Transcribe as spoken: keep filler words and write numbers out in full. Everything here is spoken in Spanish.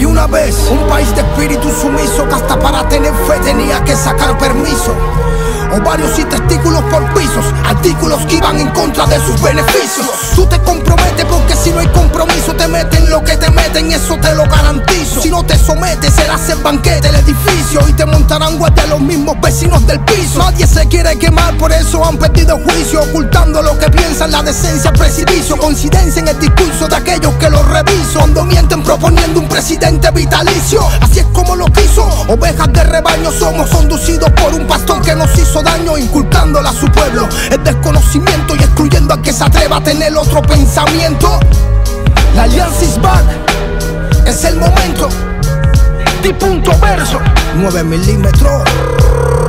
una vez un país de espíritu sumiso que hasta para tener fe tenía que sacar permiso. Ovarios y testículos por pisos, artículos que iban en contra de sus beneficios. Tú te comprometes porque si no hay compromiso te meten lo que te meten, eso te lo garantizo. Si no te sometes serás el banquete del edificio y te montarán guardia los mismos vecinos del piso. Nadie se quiere quemar, por eso han perdido juicio, ocultando lo que piensan, la decencia al precipicio. Coincidencia en el discurso de aquellos que lo reviso, cuando mienten proponiendo un presidente vitalicio. Así es como lo quiso, ovejas de rebaño somos, conducidos por un pastor que nos hizo daño, inculcándole a su pueblo el desconocimiento y excluyendo al que se atreva a tener otro pensamiento. La alianza is back, es el momento. Di punto verso, nueve milímetros.